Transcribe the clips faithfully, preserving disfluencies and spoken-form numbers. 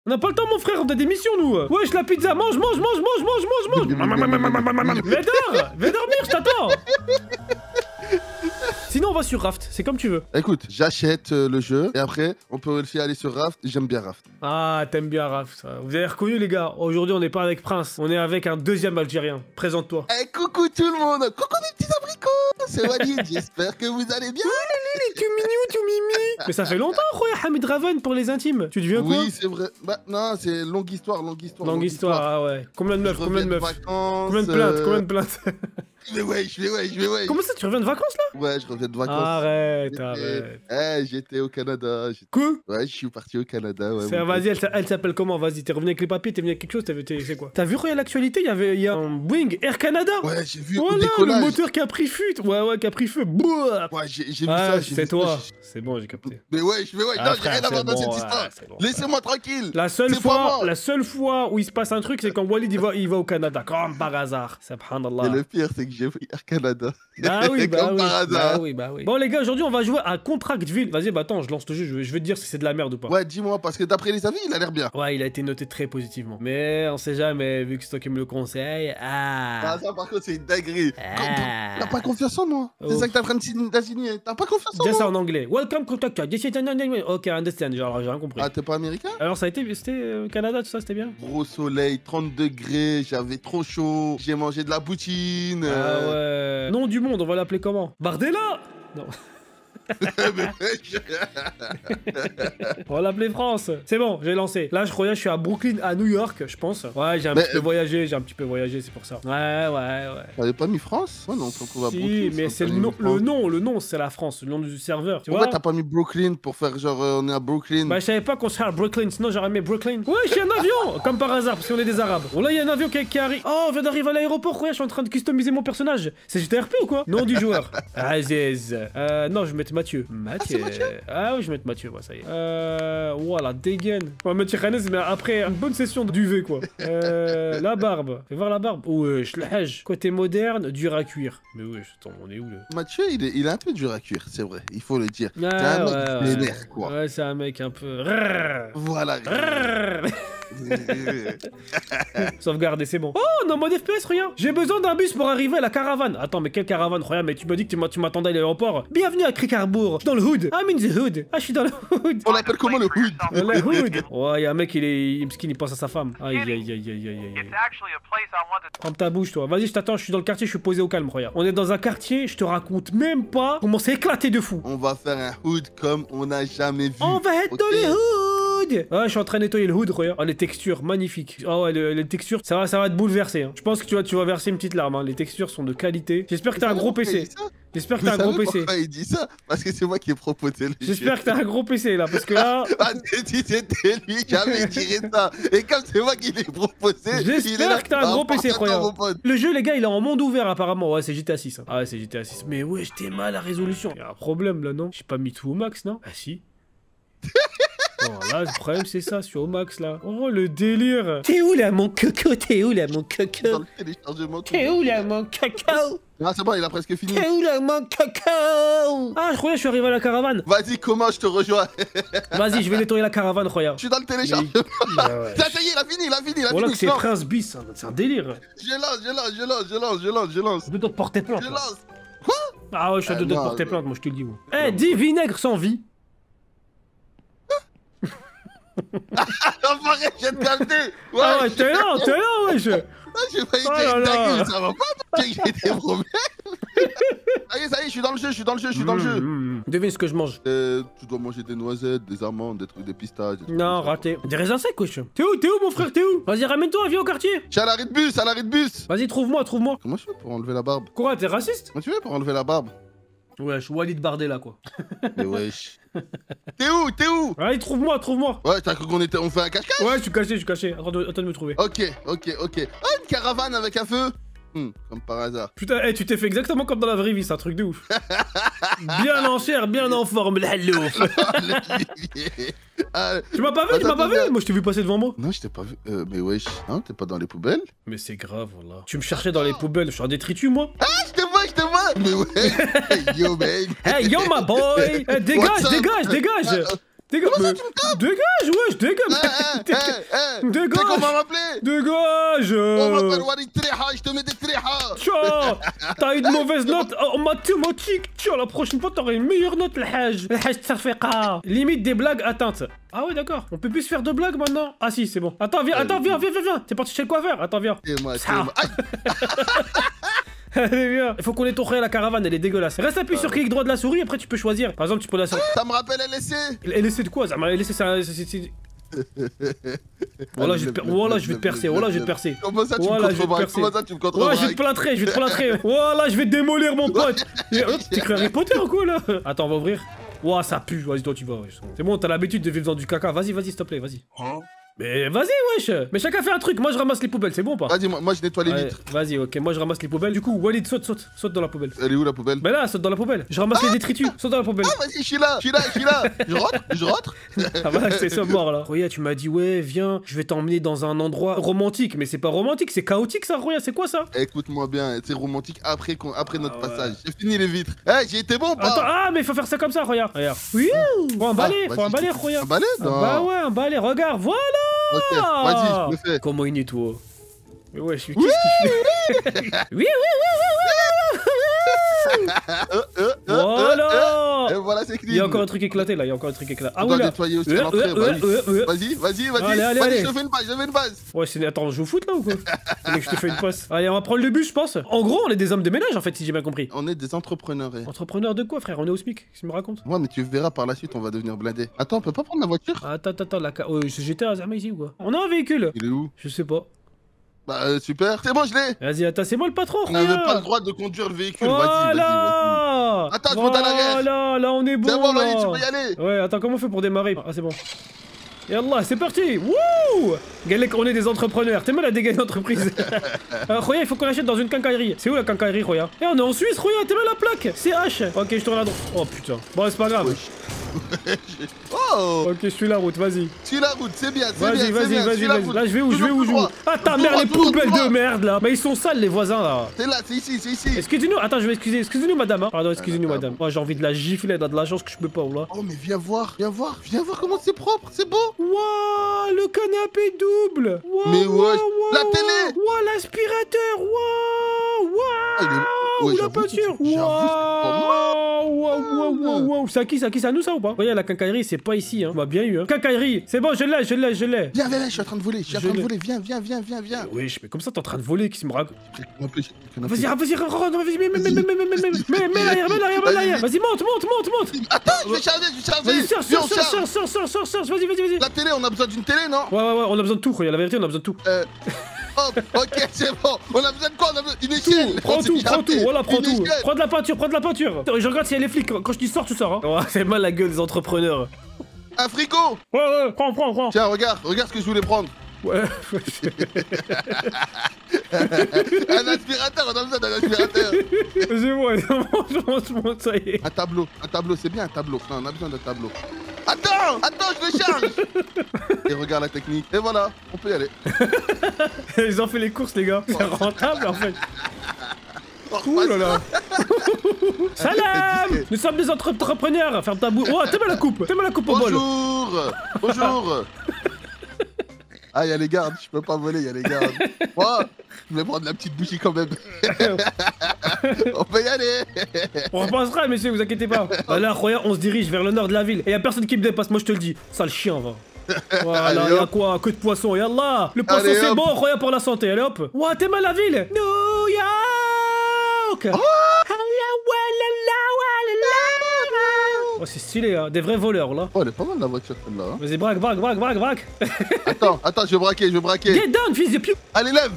On a pas le temps, mon frère, on a des missions, nous. Wesh, la pizza, mange, mange, mange, mange, mange, mange, mange. Viens dehors, viens dormir, je t'attends. Sinon, on va sur Raft, c'est comme tu veux. Écoute, j'achète euh, le jeu et après, on peut aussi aller sur Raft. J'aime bien Raft. Ah, t'aimes bien Raft, ça. Vous avez reconnu, les gars. Aujourd'hui, on n'est pas avec Prince, on est avec un deuxième Algérien. Présente-toi. Eh, coucou tout le monde. Coucou mes petits abricots. C'est Walid, j'espère que vous allez bien. Tout mignon, tout mimi. Mais ça fait longtemps, Khoya Hamid Raven pour les intimes. Tu deviens quoi? Oui, c'est vrai. Bah, non, c'est longue histoire, longue histoire. Longue histoire, ah ouais. Combien de meufs, combien de meufs? Vacances, Combien de plaintes, euh... combien de plaintes? Je vais wesh, je vais wesh, je vais wesh. Comment ça, tu reviens de vacances là? Ouais, je reviens de vacances. Arrête, arrête. Eh, j'étais au Canada. Quoi? Ouais, je suis parti au Canada. Ouais, vas-y, elle, elle s'appelle comment? Vas-y, t'es revenu avec les papiers, t'es venu avec quelque chose, c'est quoi? T'as vu quoi, l'actualité? Il y avait y a un Boeing Air Canada. Ouais, j'ai vu voilà, au décollage. Le moteur qui a pris feu. Ouais, ouais, qui a pris feu. Bouah. Ouais, j'ai vu ah, ça. C'est toi. C'est bon, j'ai capté. Mais ouais, je vais ouais, ah, non, j'ai rien à voir dans bon, cette histoire. Ouais, bon, laissez-moi tranquille. La seule fois, la seule fois où il se passe un truc, c'est quand Walid il va, il va au Canada, comme par hasard. Subhanallah. Et le pire, c'est que j'ai vu Air Canada. Ah oui, bah comme oui, par hasard. bah oui, bah oui. Bon les gars, aujourd'hui on va jouer à Contractville. Vas-y, bah attends, je lance le jeu, je vais, je vais te dire si c'est de la merde ou pas. Ouais, dis-moi, parce que d'après les avis, il a l'air bien. Ouais, il a été noté très positivement. Mais on sait jamais, vu que c'est toi qui me le conseille. Ah, ah ça par contre, c'est une dinguerie. Ah. T'as pas confiance en moi. C'est ça que t'es en train d'assigner. T'as pas confiance en moi. Dis ça en anglais. Welcome Contractville. Ok, understand, genre j'ai rien compris. Ah, t'es pas américain? Alors ça a été, c'était euh, Canada, tout ça, c'était bien? Gros soleil, trente degrés, j'avais trop chaud, j'ai mangé de la poutine. Ah ouais. Nom du monde, on va l'appeler comment? Bardella? Non. On va l'appeler France. C'est bon, j'ai lancé. Là, je crois que je suis à Brooklyn, à New York, je pense. Ouais, j'ai un mais petit peu euh... voyagé, j'ai un petit peu voyagé, c'est pour ça. Ouais, ouais, ouais. T'avais pas mis France? Ouais, non, on se retrouve à si, Brooklyn. Mais c'est le nom, le nom, le nom, c'est la France, le nom du serveur. Tu Pourquoi vois? t'as pas mis Brooklyn pour faire genre euh, on est à Brooklyn? Bah, je savais pas qu'on serait à Brooklyn, sinon j'aurais mis Brooklyn. Ouais, j'ai un avion, comme par hasard, parce qu'on est des Arabes. Bon, là, il y a un avion qui, qui arrive. Oh, on vient d'arriver à l'aéroport, ouais, je suis en train de customiser mon personnage. C'est G T R P ou quoi? Nom du joueur. Aziz. Euh, non, je vais mettre Mathieu. Mathieu. Ah, Mathieu. Ah oui, je vais mettre Mathieu, ouais, ça y est. Euh. Voilà, dégaine. On va mettre Khanez, mais après une bonne session de duvet, quoi. Euh. La barbe. Fais voir la barbe. Wesh, le hajj. Côté moderne, dur à cuire. Mais wesh, attends, on est où là? Mathieu, il est, il est un peu dur à cuire, c'est vrai, il faut le dire. Ah, c'est un mec ouais, vénère, ouais. quoi. Ouais, c'est un mec un peu. Voilà. Sauvegarder, c'est bon. Oh, on est en mode F P S, regarde. J'ai besoin d'un bus pour arriver à la caravane. Attends, mais quelle caravane? Regarde, mais tu m'as dit que tu m'attendais à l'aéroport. Bienvenue à Cricarbourg, dans le hood. I'm in the hood. Ah, je suis dans le hood. On l'appelle comment le hood? Le hood. Ouais, y'a un mec, il est. Il, il pense à sa femme. Aïe, aïe, aïe, aïe, aïe, aïe. Ferme ta bouche, toi. Vas-y, je t'attends, je suis dans le quartier, je suis posé au calme, regarde. On est dans un quartier, je te raconte même pas comment c'est éclaté de fou. On va faire un hood comme on n'a jamais vu. On va être okay. dans les hoods. Ouais, je suis en train de nettoyer le hood, regarde. Oh, les textures, magnifiques. Oh, ouais, le, les textures, ça va, ça va te bouleverser. Hein. Je pense que tu vas, tu vas verser une petite larme. Hein. Les textures sont de qualité. J'espère que t'as un gros P C. J'espère que t'as un gros P C. Pourquoi il dit ça? Parce que c'est moi qui ai proposé le jeu. J'espère que t'as un gros P C là, parce que là. Parce que si c'était lui qui avait tiré ça, et comme c'est moi qui l'ai proposé. J'espère que t'as un gros P C, regarde. Le jeu, les gars, il est en monde ouvert apparemment. Ouais, c'est G T A six. Hein. Ah ouais, c'est G T A six. Mais ouais, j'étais mal à résolution. Y'a un problème là, non? J'ai pas mis tout au max, non? Ah si. Bon, là, le problème, c'est ça, sur au max, là. Oh, le délire. T'es où, là, mon coco? T'es où, là, mon coco? Dans le téléchargement. T'es où, là, mon coco? Ah, c'est bon, il a presque fini. T'es où, là, mon coco? Ah, je crois que je suis arrivé à la caravane. Vas-y, comment je te rejoins? Vas-y, je vais nettoyer la caravane, regarde. Je suis dans le téléchargement. Mais... ouais. Ça, ça y est, il a fini, il a fini, il a voilà fini. Que c'est Prince Bis, c'est un délire. Je lance, je lance, je lance, je lance, je lance, je lance. Je dois te porter plainte. Je lance. Quoi? Ah ouais, je suis à deux de te porter plainte, moi, je te le dis, moi. Eh, dis vinaigre sans vie. Enfoiré, je vais te capter. Ouais, ah ouais, t'es là, t'es là, wesh. Ah, j'ai failli dire une dinguerie, ça va pas? J'ai des problèmes. Ça y est, ça y est, je suis dans le jeu, je suis dans le jeu, je suis dans le jeu. Mmh. Devine ce que je mange. Euh, tu dois manger des noisettes, des amandes, des trucs, des pistaches. Des non, raté. Des raisins secs, wesh. T'es où, t'es où, mon frère, t'es où? Vas-y, ramène-toi, viens au quartier. Je suis à l'arrêt de bus, à l'arrêt de bus. Vas-y, trouve-moi, trouve-moi. Comment je fais pour enlever la barbe? Quoi, t'es raciste? Comment tu fais pour enlever la barbe? Wesh, Walid Bardella, quoi. Mais wesh. T'es où? T'es où? Allez, trouve-moi, trouve-moi. Ouais, t'as cru qu'on était... on fait un cache-cache? Ouais, je suis caché, je suis caché. Attends de, attends de me trouver. Ok, ok, ok. Ah, une caravane avec un feu. Hum, comme par hasard. Putain, hey, tu t'es fait exactement comme dans la vraie vie, c'est un truc de ouf. Bien en chair, bien en forme, la louf. Ah, tu m'as pas vu, tu m'as pas vu? Moi, je t'ai vu passer devant moi. Non, je t'ai pas vu. Euh, mais wesh, hein, t'es pas dans les poubelles? Mais c'est grave, voilà. Tu me cherchais dans les poubelles, je suis un détritus, moi. Ah, je te vois, je te vois. Mais ouais. Yo, man. Hey, yo, my boy. Hey, dégage, dégage, dégage. Dégage. Comment ça, tu me tapes? Dégage, ouais, je dégage. Eh, eh, eh, Dégage. Tu sais qu'on m'a rappelé? Dégage. On m'appelle Walid Triha, je te mets des Triha. Tiens, t'as eu de mauvaises notes en mathématiques. Tiens, la prochaine fois, t'auras une meilleure note, le hajj. Le hajj Tarfiqa. Limite des blagues atteintes. Ah ouais, d'accord. On peut plus se faire de blagues maintenant? Ah si, c'est bon. Attends, viens, attends, viens, viens, viens, viens. T'es parti chez le coiffeur? Attends, viens. C'est moi, c'est Ça. moi. Aïe. Allez, viens. Il faut qu'on ait ton la caravane, elle est dégueulasse. Reste appuyé sur clic droit de la souris, après tu peux choisir. Par exemple, tu peux la... Ça me rappelle L S C. L S C de quoi? Ça m'a laissé ça. Voilà, je vais te per... voilà, je vais te percer. Voilà, je vais te percer. Comment ça, tu voilà, me contrebraques? Comment ça, tu me Voilà, contrebraques? je vais te plâtrer, je vais te plâtrer. Voilà, je vais te démolir, mon pote. T'es cru Harry Potter ou quoi là? Attends, on va ouvrir. Ouah, ça pue. Vas-y, toi, tu vas. C'est bon, t'as l'habitude de vivre dans du caca. Vas-y, vas-y, s'il te plaît, vas-y. Mais vas-y, wesh. Mais chacun fait un truc. Moi, je ramasse les poubelles, c'est bon ou pas? Vas-y, moi, moi je nettoie les Ouais, vitres. vas-y, ok. Moi, je ramasse les poubelles. Du coup, Walid, saute, saute. Saute dans la poubelle. Elle est où la poubelle? Ben là, saute dans la poubelle. Je ramasse Ah les détritus. Saute dans la poubelle. Ah, vas-y, je suis là, je suis là, je suis là. Je rentre, je rentre. Ah bah, c'est ça, mort là. Roya, tu m'as dit, ouais, viens, je vais t'emmener dans un endroit romantique. Mais c'est pas romantique, c'est chaotique ça, Roya, c'est quoi ça? Écoute-moi bien, c'est romantique après, qu'on- après notre Ah ouais. passage. J'ai fini les vitres. Eh, j'ai été bon ou pas? Attends, ah, mais faut faire ça comme ça, Roya. Regarde. Oui, faut un balai, Ah, faut un vas-y, balai, tu- Roya. Un balai? Ah Non. bah ouais, un balai, regarde, voilà. Ok, vas-y, je le fais. Comment il est, toi? Mais ouais, je suis. Qu'est-ce qu'il fait? Oui, oui, oui, oui, Euh, euh, euh, Voilà. Et voilà, c'est clean. Il y a encore un truc éclaté là, il y a encore un truc éclaté. Ah On oui doit là. nettoyer aussi Euh, à l'entrée. euh, euh, euh, euh. Vas-y, vas-y, vas-y. Allez, allez, Vas-y, allez. je fais une base, je fais une base. Ouais, c'est... Attends, je joue au foot là ou quoi? Faut que je te fais une passe. Allez, on va prendre le bus, je pense. En gros, on est des hommes de ménage en fait, si j'ai bien compris. On est des entrepreneurs. eh. Entrepreneur de quoi, frère? On est au SMIC, qu'est-ce que tu me racontes? Ouais, mais tu verras par la suite, on va devenir blindé. Attends, on peut pas prendre la voiture? Attends, attends, attends, la ca... Oh, c'est G T A, Zama ici ou quoi? On a un véhicule? Il est où? Je sais pas. Bah, euh, super. C'est bon, je l'ai. Vas-y, attends, c'est moi le patron, On n'avait regarde. pas le droit de conduire le véhicule. Vas-y, vas-y, vas-y. Voilà. Attends, je monte à l'arrière. Voilà, là, on est bon. C'est bon, là. Loïc, tu peux y aller. Ouais, attends, comment on fait pour démarrer? Ah, c'est bon. Yallah, c'est parti. Wouh! Galek, on est des entrepreneurs. T'es mal à dégainer d'entreprise. euh, Roya, il faut qu'on achète dans une quincaillerie. C'est où la quincaillerie, Roya? Eh, on est en Suisse, Roya, t'es mal la plaque. C H. Ok, je tourne à droite. Oh putain. Bon, c'est pas grave. Wesh. Oh, Ok, je suis la route, vas-y. suis la route, c'est bien, c'est bien, Vas-y, c'est vas-y, bien. vas-y, suis la vas-y. route. Là, je vais où, je vais où, je vais où? Ah, ta Tout mère, droit, les tout droit, poubelles tout droit. de merde, là. Mais ils sont sales, les voisins, là. C'est là, c'est ici, c'est ici. Excusez-nous, attends, je vais excuser. Excusez-nous, madame. Hein. Pardon, excusez-nous, Ah, madame. Moi, j'ai envie de la gifler, elle a de la chance que je peux pas, là. Oh, mais viens voir, viens voir, viens voir comment c'est propre, c'est beau. Waouh, le canapé double. Wow, Mais wow, wesh, wow, la wow. télé. Waouh, l'aspirateur. Waouh, Ah, il est- waouh, ouais, la j'avoue, peinture. c'est- j'avoue, c'est pas Waouh, waouh, waouh, waouh, waouh. C'est à qui, c'est à qui, c'est à nous ça ou pas? Regarde, la quincaillerie, c'est pas ici, hein. On m'a bien eu, hein. Quincaillerie, c'est bon, je l'ai, je l'ai, je l'ai. Viens, viens, viens, je suis en train de voler, je suis en Je train de l'ai. voler, viens, viens, viens, viens, viens. Oui, mais comme ça, t'es en train de voler, qui se me raconte? Vas-y, Vas-y, ah, vas-y, rentre, rentre, vas-y, mets, mets, mets, mets, mets, mets, mets, mets, mets l'arrière, mets l'arrière, mets l'arrière. Vas-y, monte, monte, monte, monte. attends, je vais charger, je vais charger. Vas-y, sors, Viens, sors, on sors, charge. sors, sors, sors, sors, sors, vas-y, vas-y, vas-y. La télé, on a besoin d'une télé, non? Ouais, ouais, ouais, on a besoin de tout, regarde, la vérité, on a besoin de tout. Euh, hop, ok, c'est bon. On a besoin de quoi? On a besoin d'une échelle. Prends On s'est tout, mis prends à tout, pied. voilà, prends Une tout. échelle. Prends de la peinture, prends de la peinture. Attends, je regarde s'il y a les flics. Quand je dis sors, tu sors. Hein. Ouais, c'est mal la gueule des entrepreneurs. Un frigo. Ouais, ouais, prends, prends, prends. Tiens, regarde, regarde ce que je voulais prendre. Ouais. Un aspirateur, on a besoin d'un aspirateur. C'est bon, allez, monte, monte, monte, ça y est. Un tableau, un tableau, c'est bien un tableau. Non, on a besoin d'un tableau. Attends, attends, je le charge. Et regarde la technique. Et voilà, on peut y aller. Ils ont fait les courses, les gars. C'est rentable, en fait. Oh, Ouh là là. Salam. Nous sommes des entrepreneurs. Ferme ta bouche. Oh, t'aimes la coupe. T'aimes la coupe au bol. Bonjour. Bonjour. Ah, il y a les gardes, je peux pas voler, il y a les gardes. Moi, je vais prendre la petite bouchie quand même. On peut y aller. On repassera, messieurs, vous inquiétez pas. Là, regarde, on se dirige vers le nord de la ville. Et y a personne qui me dépasse, moi je te le dis. Sale chien, va. Voilà, Allez, y'a hop. quoi? Que de poisson, yallah. Le poisson Allez, c'est hop. bon, regarde pour la santé, allez hop. Ouah, t'es mal la ville. New York. Oh, c'est stylé, hein. Des vrais voleurs là. Oh, elle est pas mal la voiture celle-là. Hein. Vas-y, braque, braque, braque, braque, braque. Attends, attends, je vais braquer, je vais braquer. Get down, fils de piou. Allez, lève.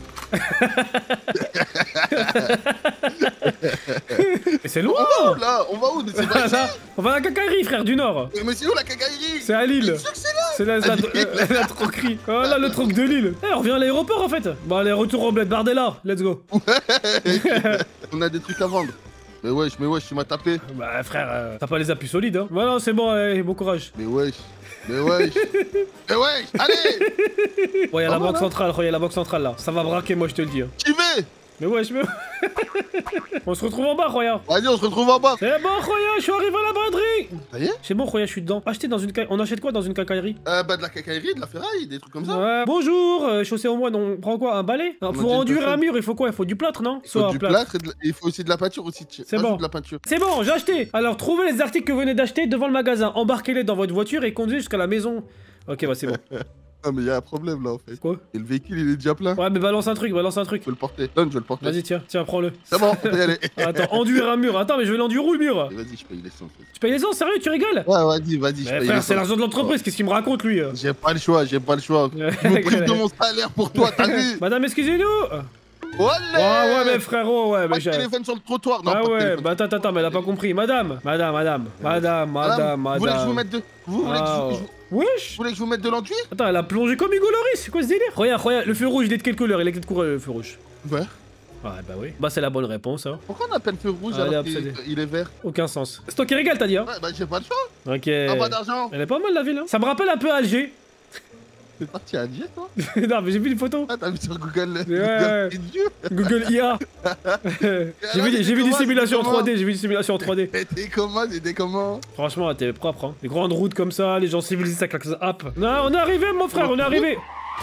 Et c'est loin. On va où là? On va où? Mais c'est pas ici. Là, on va à la cacaillerie, frère, du nord. Mais c'est où la cacaillerie? C'est à Lille. C'est sûr que c'est là. C'est la, la, la, la, la troquerie. Voilà le troc de Lille. Eh, on revient à l'aéroport en fait. Bon, allez, retour au bled Bardella. Let's go. On a des trucs à vendre. Mais wesh, mais wesh, tu m'as tapé. Bah, frère, euh, t'as pas les appuis solides, hein. Voilà, c'est bon, allez, bon courage. Mais wesh, mais wesh. Mais wesh, allez. Ouais, y'a Ah, la banque voilà. centrale, y'a la banque centrale là. Ça va braquer, moi, je te le dis. Hein. J'y vais. Mais ouais, je me... On se retrouve en bas, Roya. Vas-y, on se retrouve en bas. C'est bon, Roya, je suis arrivé à la braderie. Ça y est? C'est bon, Roya, je suis dedans. Acheter dans une ca... On achète quoi dans une cacaillerie? Euh, bah de la cacaillerie, de la ferraille, des trucs comme ça. Ouais. Bonjour, euh, chaussée au moine, on prend quoi? Un balai? Non, pour enduire un mur, il faut quoi? Il faut du plâtre, non? Il faut du plâtre et de... il faut aussi de la peinture aussi. C'est bon. De la peinture. C'est bon, j'ai acheté. Alors, trouvez les articles que vous venez d'acheter devant le magasin. Embarquez-les dans votre voiture et conduisez jusqu'à la maison. Ok, bah c'est bon. Non mais y'a un problème là en fait. Quoi? Et le véhicule il est déjà plein. Ouais mais balance un truc, balance un truc. Je vais le porter. Donne, je vais le porter. Vas-y tiens, tiens prends-le. C'est bon, on peut y aller. Attends, enduire un mur. Attends mais je vais l'enduire où le mur? Vas-y, je paye l'essence. Tu payes l'essence, sérieux, tu rigoles? Ouais, vas-y, vas-y, je paye frère, c'est l'argent de l'entreprise, qu'est-ce qu'il me raconte lui? J'ai pas le choix, j'ai pas le choix. Je me prive de mon salaire pour toi, t'as vu? Madame, excusez-nous. Ouais, ouais, mais frérot, ouais, mais j'ai. téléphone sur le trottoir, non? Ah ouais, bah attends, attends, mais elle a pas compris. Madame, madame, madame, madame, madame, madame. Vous voulez que je vous mette de. Vous voulez que je vous. Wesh! Vous voulez que je vous mette de l'enduit? Attends, elle a plongé comme Hugo Loris, c'est quoi ce délire? Regarde, regarde, le feu rouge, il est de quelle couleur? Il est de quelle couleur le feu rouge? Vert. Ouais, bah oui. Bah c'est la bonne réponse, hein. Pourquoi on appelle feu rouge alors qu'il il est vert? Aucun sens. C'est toi qui régale, t'as dit, hein? Ouais, bah j'ai pas le choix. Ok. Ah, pas d'argent. Elle est pas mal la ville, hein. Ça me rappelle un peu Alger. T'es parti à Alger, toi? Non, mais j'ai vu une photo. Ah, t'as vu sur Google? Ouais. Google, Google I A. J'ai vu, j'ai vu des simulations en trois D, j'ai vu des simulations en trois D. T'es comment? T'es comment? Franchement, t'es propre, hein. Des grandes routes comme ça, les gens civilisés, ça claque app. Non, on est arrivé, mon frère, on est arrivé.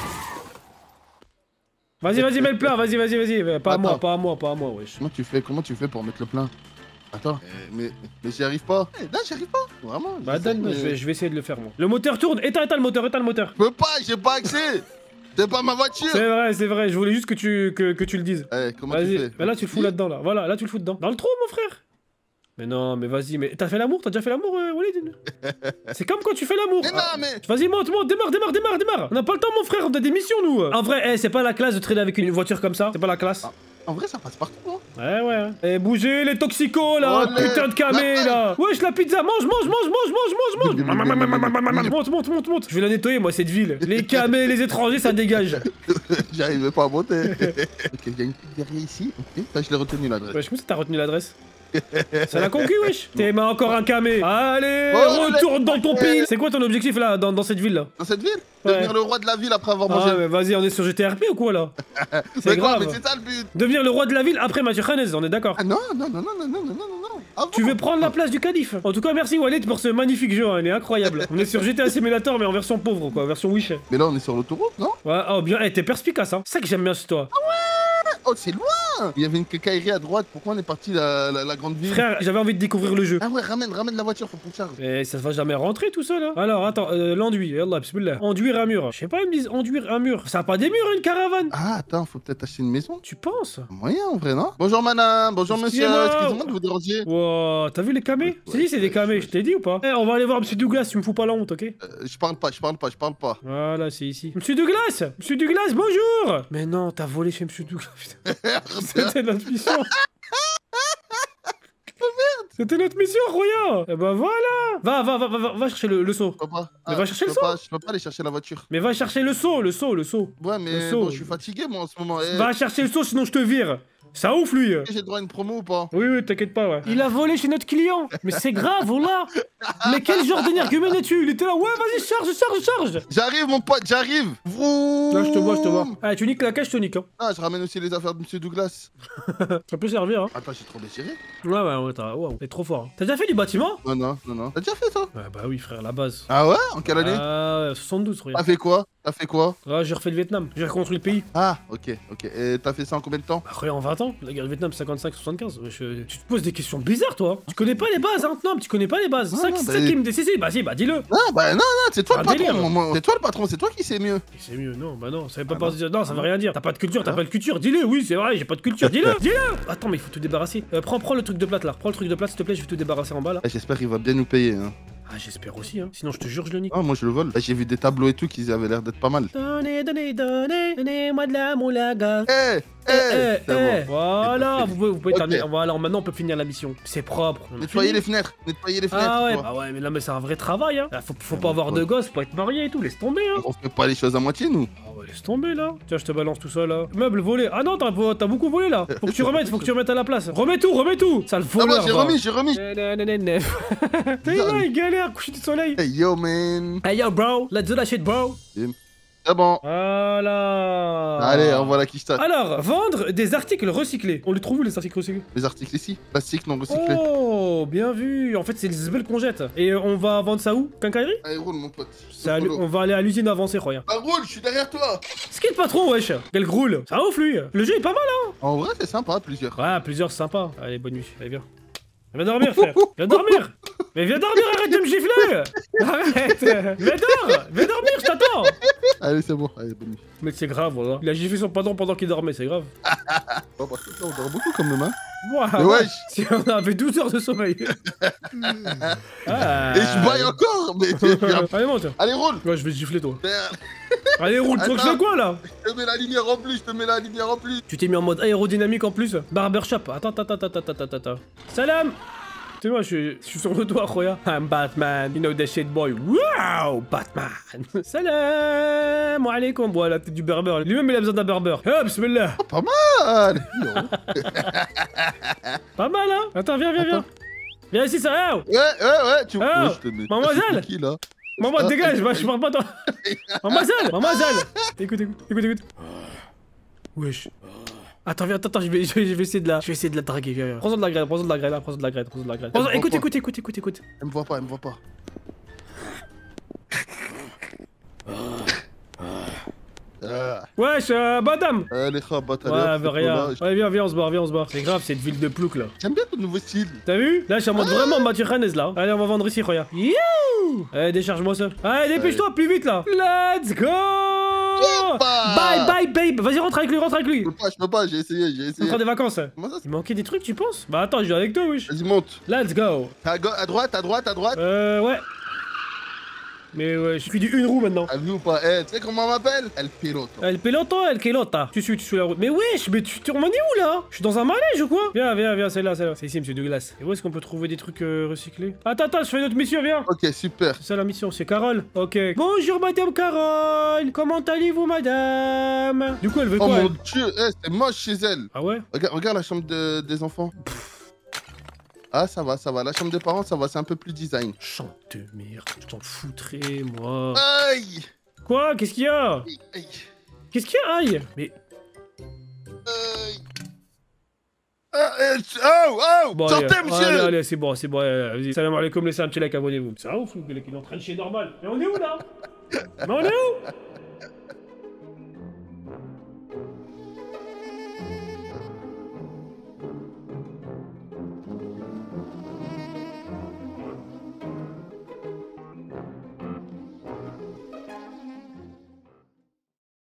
Vas-y, vas-y, mets le plein, vas-y, vas-y, vas-y. Pas à moi, pas à moi, pas à moi, wesh. Comment tu fais? Comment tu fais pour mettre le plein? Attends, euh, mais, mais j'y arrive pas. Là, j'y arrive pas. Vraiment. Bah, donne, mais... je, vais, je vais essayer de le faire, moi. Le moteur tourne. Éteins, éteins le moteur, éteins le moteur. Je peux pas, j'ai pas accès. C'est pas ma voiture. C'est vrai, c'est vrai. Je voulais juste que tu, que, que tu le dises. Eh, comment tu fais? Bah là, tu le fous là-dedans, là. Voilà, là, tu le fous dedans. Dans le trou, mon frère. Mais non, mais vas-y, mais t'as fait l'amour? T'as déjà fait l'amour, euh, Walid? C'est comme quand tu fais l'amour. Mais non, mais. Vas-y, monte, monte, démarre, démarre, démarre, démarre. On n'a pas le temps, mon frère. On a des missions, nous. En vrai, eh, c'est pas la classe de traîner avec une voiture comme ça. C'est pas la classe. Ah. En vrai, ça passe partout, hein. Ouais, ouais. Eh, bougez les toxicos, là. Oh, putain de camé, là. Wesh, la pizza. Mange, mange, mange, mange, mange, mange, mange. Monte, monte, monte, monte. Je vais la nettoyer, moi, cette ville. Les camés, les étrangers, ça dégage. J'arrivais pas à monter. Ok, il y a une petite derrière ici. Ok, là, je l'ai retenu l'adresse. Wesh, comment ça t'as retenu l'adresse? Ça l'a concu, wesh. T'es mais encore un camé. Allez, oh, retourne dans ton pays. C'est quoi ton objectif, là, dans, dans cette ville, là? Dans cette ville? Ouais. Devenir le roi de la ville après avoir mangé. Ah, mais vas-y, on est sur G T R P ou quoi, là? C'est grave. Mais c'est ça le but. Devenir le roi de la ville après Mathieu Khanez, on est d'accord? Ah non, non, non, non, non, non, non, non, non. Ah, tu veux prendre la place du calife? En tout cas, merci Walid pour ce magnifique jeu, hein. Il est incroyable. On est sur G T A Simulator, mais en version pauvre, quoi, version Wish. Mais là, on est sur l'autoroute, non? Ouais, oh bien, hey, t'es perspicace, hein. C'est ça que j'aime bien chez toi. Ah ouais. Oh, c'est loin. Il y avait une cacaillerie à droite, pourquoi on est parti la, la, la grande ville? Frère, j'avais envie de découvrir le jeu. Ah ouais, ramène, ramène la voiture, faut qu'on charge. Mais ça va jamais rentrer tout ça, là. Alors, attends, euh, l'enduit, yallah, bismillah. Enduire un mur. Je sais pas, ils me disent enduire un mur. Ça a pas des murs, une caravane? Ah, attends, faut peut-être acheter une maison. Tu penses? Moyen, en vrai, non? Bonjour, madame. Bonjour, monsieur. Excusez-moi de vous déranger. Wow, t'as vu les camés? Ouais, si, c'est des camés, je t'ai dit ou pas? Eh, on va aller voir Monsieur Douglas, tu me fous pas la honte, ok? euh, Je parle pas, je parle pas, je parle pas. Voilà, c'est ici. Monsieur Douglas! Monsieur Douglas, bonjour! Mais non, t'as volé chez Monsieur Douglas, putain. C'était notre mission. C'était notre mission, Roya. Et bah voilà. Va, va, va, va, va chercher le, le seau. Je peux pas. Mais ah, va chercher le seau. Je peux pas aller chercher la voiture. Mais va chercher le seau, le seau, le seau. Ouais, mais bon, je suis fatigué, moi, en ce moment. Eh. Va chercher le seau, sinon je te vire. Ça ouf, lui. J'ai droit à une promo ou pas? Oui, oui, t'inquiète pas, ouais. Il a volé chez notre client. Mais c'est grave, voilà. Mais quel genre d'énergumène es-tu? Il était là, ouais, vas-y, charge, charge, charge. J'arrive, mon pote, j'arrive. Là, je te vois, je te vois. Ah, tu niques la cache, je te nique, hein. Ah, je ramène aussi les affaires de Monsieur Douglas. Ça peut servir, hein. Attends, j'ai trop déchiré. Ouais, ouais, ouais, t'as wow, t'es trop fort. Hein. T'as déjà fait du bâtiment? Non, non, non, non. T'as déjà fait ça? Ouais, bah oui, frère, la base. Ah ouais? En quelle année? Ah, euh, soixante-douze, regarde. T'as fait quoi? T'as fait quoi? Ah, j'ai refait le Vietnam. J'ai reconstruit le pays. Ah, ok, ok. Et t'as fait ça en combien de temps? Bah, regarde, en vingt ans. La guerre du Vietnam, cinquante-cinq soixante-quinze. Je... Tu te poses des questions bizarres, toi. Tu connais pas les bases, hein. Non, mais tu connais pas les bases. C'est ça, bah, ça qui me décide. Bah, si, bah, dis-le. Non, bah, non, non, c'est toi un le patron. délire. C'est toi le patron, c'est toi qui sais mieux. C'est mieux, non, bah, non, ça veut pas ah, dire. Non, ça veut rien dire. T'as pas de culture, t'as ah. pas de culture. Dis-le, oui, c'est vrai, j'ai pas de culture. Dis-le, dis-le. Attends, mais il faut tout débarrasser. Euh, prends, prends le truc de plate là. Prends le truc de plate, s'il te plaît, je vais tout débarrasser en bas là. J'espère qu'il va bien nous payer, hein. Ah, j'espère aussi, hein. Sinon, je te jure, je le nique. Ah, moi, je le vole. J'ai vu des tableaux et tout qui avaient l'air d'être pas mal. Donnez, donnez, donnez, donnez-moi de la moulaga. Eh, eh, eh, eh. Voilà, vous pouvez, vous pouvez terminer. Voilà, maintenant, on peut finir la mission. C'est propre. Nettoyer les fenêtres, nettoyer les fenêtres. Ah ouais, bah ouais, mais là, mais c'est un vrai travail, hein. Faut, faut pas avoir de gosse pour être marié et tout, laisse tomber, hein. On fait pas les choses à moitié, nous. Ah ouais, laisse tomber, là. Tiens, je te balance tout ça, là. Meuble volé. Ah non, t'as beaucoup volé, là. Faut que tu remettes, faut que tu remettes à la place. Remets tout, remets tout. Ça le voleur. J'ai remis, j'ai remis. T'as il galère, coucher du soleil. Hey yo, man. Hey yo, bro. Let's do that shit, bro. Bim. C'est bon. Voilà. Allez, envoie la quiche. Alors, vendre des articles recyclés. On les trouve où les articles recyclés? Les articles ici, plastique non recyclé. Oh, bien vu. En fait, c'est les zbel qu'on jette. Et on va vendre ça où? Quincaillerie? Allez, roule, mon pote. On va aller à l'usine avancée, croyant. Ah, roule, je suis derrière toi. Skate patron, wesh. Quel roule. Ça ouf, lui. Le jeu est pas mal, hein. En vrai, c'est sympa, plusieurs. Ouais, plusieurs, c'est sympa. Allez, bonne nuit. Allez, viens. Viens dormir, frère. Viens dormir. Mais viens dormir, arrête de me gifler. Arrête. Viens dormir. Viens dormir, je t'attends. Allez, c'est bon. Allez, bonne nuit. Mais c'est grave, voilà. Il a giflé son patron pendant qu'il dormait, c'est grave. Oh, parce que là, on dort beaucoup quand même, hein. Wow, mais wesh. Si on avait douze heures de sommeil. Ah. Et je baille encore, mais... Allez, monte. Allez, roule. Ouais, je vais te gifler, toi. Merde. Allez, roule. Tu crois que je fais quoi, là? Je te mets la lumière en plus, je te mets la lumière en plus. Tu t'es mis en mode aérodynamique en plus. Barbershop. Attends, attends, attends, attends, attends, attends. Salam. Tu vois, je suis, je suis sur le toit, Khoya. I'm Batman, you know that shit, boy. Wow, Batman. Salam alaikum. Bon, la tête du berber. Lui-même, il a besoin d'un berber. Oh, bismillah. Oh, pas mal. Pas mal, hein. Attends, viens, viens, viens. Viens ici, ça. Oh. Ouais, ouais, ouais. Tu vois, oh. je te mets. Mademoiselle. Qui, là? Maman, ah, dégage, moi, je parle pas toi. Mademoiselle, mademoiselle. Écoute, écoute, écoute, écoute. Wesh. Attends, viens, attends, attends, je vais, je vais, je vais essayer de la, je vais essayer de la draguer, viens, viens. Prends-en de la graine, prends-en de la graine, prends-en de la graine, prends-en de la graine. Prends écoute, écoute, écoute, écoute, écoute. Elle me voit pas, elle me voit pas. Ah. Wesh, euh, madame. Allez, khabat, allez. Ouais, veut rien. Ouais, viens, viens, on se barre, viens, on se barre. C'est grave, cette ville de plouc là. J'aime bien ton nouveau style. T'as vu? Là, je suis en mode ah. vraiment Mathieu Khanez là. Allez, on va vendre ici, regarde. Youh. Allez, décharge-moi ça. Allez, dépêche-toi, plus vite là. Let's go. Bye bye babe. Vas-y, rentre avec lui, rentre avec lui. Je peux pas, je peux pas, j'ai essayé, j'ai essayé. On prend des vacances. Comment ça, il manquait des trucs, tu penses? Bah attends, je viens avec toi, wesh. Vas-y, monte. Let's go. À, à droite, à droite, à droite. Euh, ouais. Mais ouais, je suis du une roue maintenant. T'as vu ou pas? Eh, tu sais comment on m'appelle? El Piloto. El Piloto, El Kilota. Tu suis, tu suis la route. Mais wesh, mais tu t'en es où là? Je suis dans un manège ou quoi? Viens, viens, viens, c'est là, c'est là. C'est ici, monsieur Douglas. Et où est-ce qu'on peut trouver des trucs euh, recyclés? Attends, attends, je fais une autre mission, viens. Ok, super. C'est ça la mission, c'est Carole. Ok. Bonjour, madame Carole. Comment allez-vous, madame? Du coup, elle veut oh quoi? Oh mon elle dieu, eh, c'est moche chez elle. Ah ouais? Regarde, regarde la chambre de, des enfants. Ah, ça va, ça va. La chambre des parents, ça va, c'est un peu plus design. Chante de merde, je t'en foutrais, moi. Aïe! Quoi? Qu'est-ce qu'il y a? Aïe, aïe. Qu'est-ce qu'il y a? Aïe! Mais... Aïe! Ah, oh, oh! Bon, sortez, allez, monsieur! Allez, allez, c'est bon, c'est bon. Vas-y, salam alaikum, laissez un petit like, abonnez-vous. C'est ouf, le gars qui est en train de chier normal. Mais on est où, là? Mais on est où?